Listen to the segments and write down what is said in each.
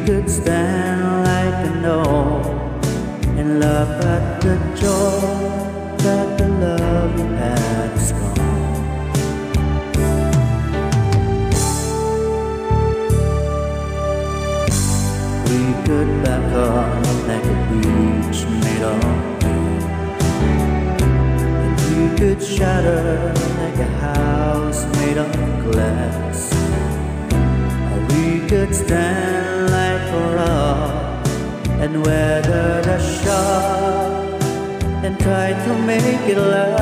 could stand like an old and laugh at the joy that the love you had is gone. We could back up like a beach made of pain, and we could shatter like a house made of glass. Or we could stand like a rock and weather the shock and try to make it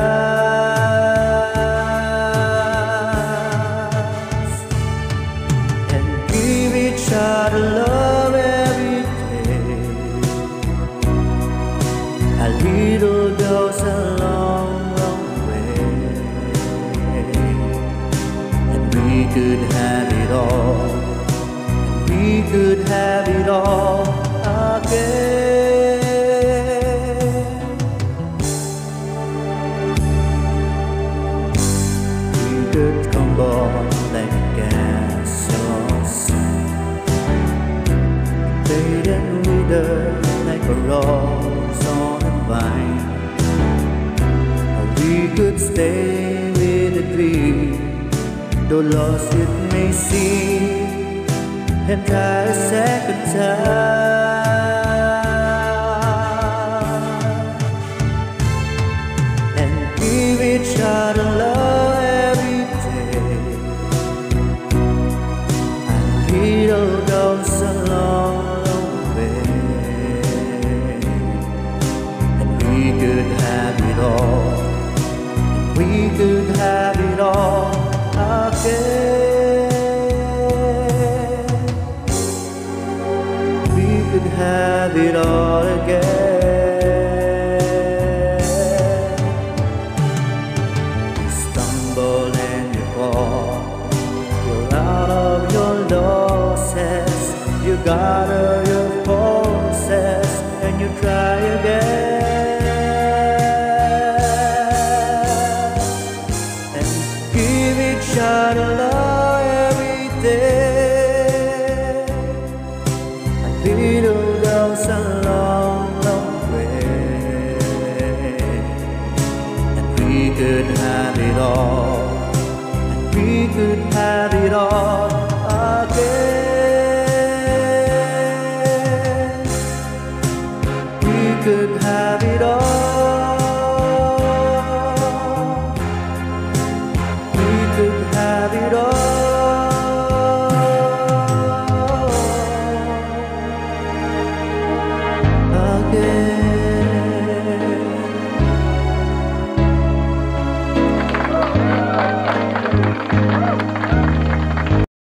last, and give each other love every day. A little goes a long, long way, and we could have it all, and we could have it all again. We could crumble like a castle sand, fade and wither like a rose on a vine. Or we could stay with a dream, though lost it may seem, and try a second time, and give each other love every day. A little goes a long, long way, and we could have it all, and we could have it all again. Could have it all again. You stumble and you fall, you're out of your losses, you gather your forces and you try again, and give each other love every day. Little goes a long, long way, and we could have it all, and we could have it all